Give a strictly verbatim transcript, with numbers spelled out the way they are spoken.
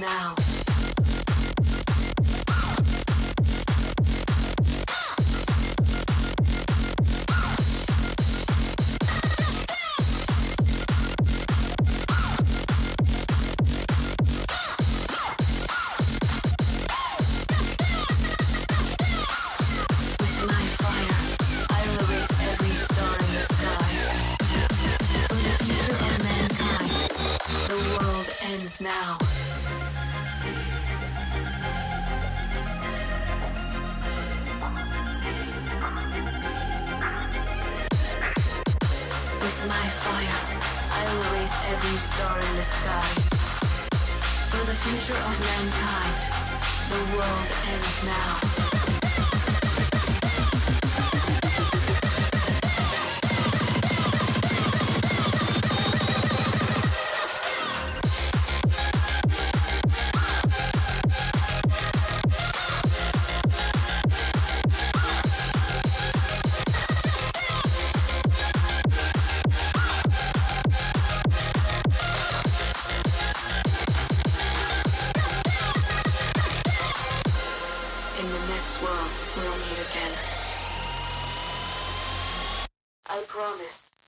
now. Now. With my fire, I'll erase every star in the sky. For the future of mankind, the world ends now. In the next world, we'll meet again. I promise.